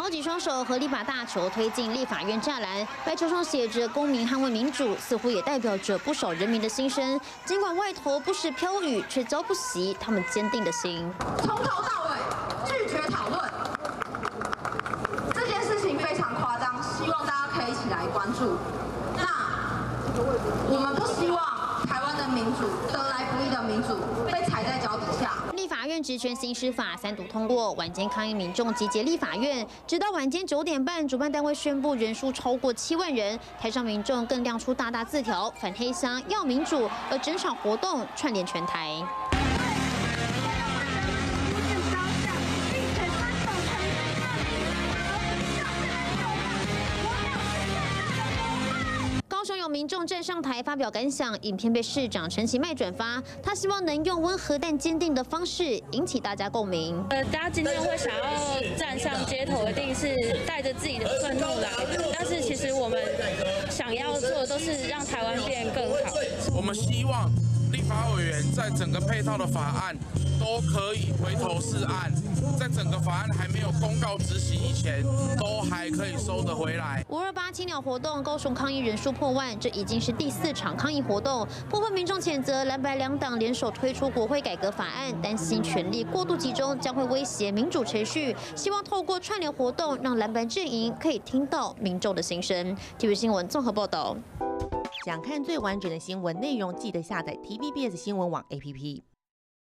高举双手，合力把大球推进立法院栅栏，白球上写着“公民捍卫民主”，似乎也代表着不少人民的心声。尽管外头不时飘雨，却浇不熄他们坚定的心。 从头到尾拒绝讨论这件事情，非常夸张，希望大家可以一起来关注。那我们不希望台湾的民主得来不易的民主被踩在脚底下。 立法院职权行使法3读通过，晚间抗议民众集结立法院，直到晚间9点半，主办单位宣布人数超过7万人，台上民众更亮出大大字条“反黑箱，要民主”，而整场活动串联全台。高雄有民众站上台发表感想，影片被市长陈其迈转发。他希望能用温和但坚定的方式引起大家共鸣。 大家今天会想要站上街头，一定是带着自己的愤怒来的。但是其实我们想要做的都是让台湾变更好。 我们希望立法委员在整个配套的法案都可以回头是岸，在整个法案还没有公告执行以前，都还可以收得回来。 528青鸟活动，高雄抗议人数破万，这已经是第4场抗议活动。部分民众谴责蓝白两党联手推出国会改革法案，担心权力过度集中将会威胁民主程序，希望透过串联活动，让蓝白阵营可以听到民众的心声。TVB 新闻综合报道。 想看最完整的新闻内容，记得下载 TVBS 新闻网 APP。